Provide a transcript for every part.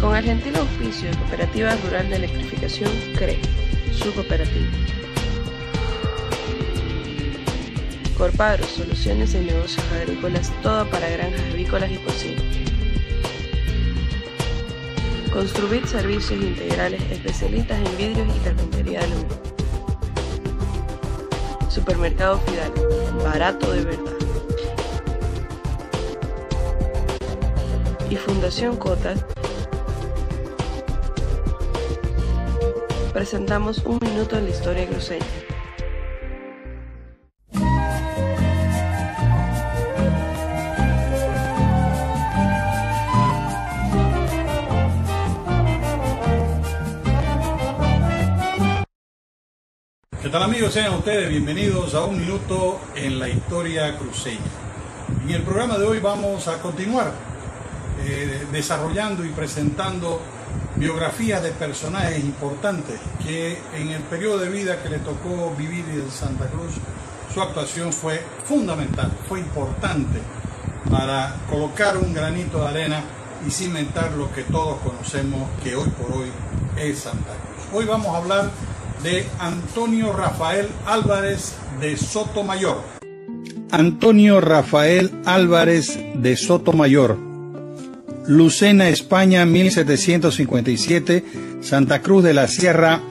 Con el gentil auspicio de Cooperativa Rural de Electrificación, CRE, su cooperativa. Corpagro, soluciones en negocios agrícolas, todo para granjas avícolas y porcinas. Construbit, servicios integrales especialistas en vidrios y carpintería de aluminio. Supermercado Fidalgo, barato de verdad. Y Fundación Cota, presentamos un minuto en la historia cruceña. ¿Qué tal, amigos? Sean ustedes bienvenidos a un minuto en la historia cruceña. En el programa de hoy vamos a continuar desarrollando y presentando biografías de personajes importantes que en el periodo de vida que le tocó vivir en Santa Cruz, su actuación fue fundamental, fue importante para colocar un granito de arena y cimentar lo que todos conocemos que hoy por hoy es Santa Cruz. Hoy vamos a hablar de Antonio Rafael Álvarez de Sotomayor. Antonio Rafael Álvarez de Sotomayor, Lucena, España, 1757, Santa Cruz de la Sierra,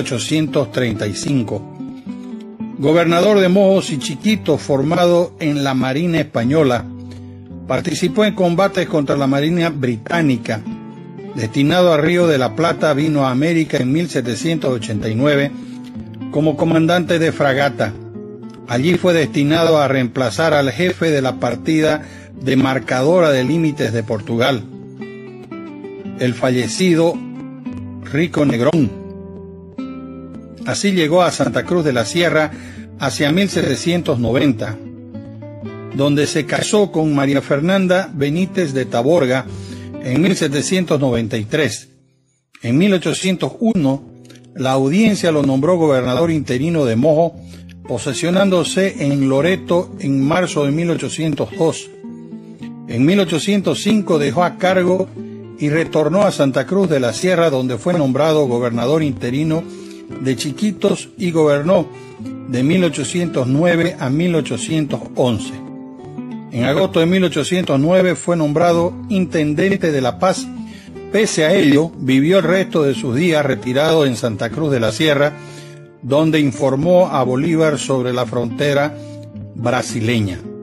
1835. Gobernador de Mojos y Chiquitos, formado en la Marina Española. Participó en combates contra la Marina Británica. Destinado a Río de la Plata, vino a América en 1789 como comandante de fragata. Allí fue destinado a reemplazar al jefe de la partida demarcadora de límites de Portugal, el fallecido Rico Negrón. Así llegó a Santa Cruz de la Sierra hacia 1790, donde se casó con María Fernanda Benítez de Taborga en 1793. En 1801, la audiencia lo nombró gobernador interino de Mojo, posesionándose en Loreto en marzo de 1802. En 1805 dejó a cargo y retornó a Santa Cruz de la Sierra, donde fue nombrado gobernador interino de Chiquitos y gobernó de 1809 a 1811. En agosto de 1809 fue nombrado intendente de La Paz. Pese a ello, vivió el resto de sus días retirado en Santa Cruz de la Sierra, donde informó a Bolívar sobre la frontera brasileña.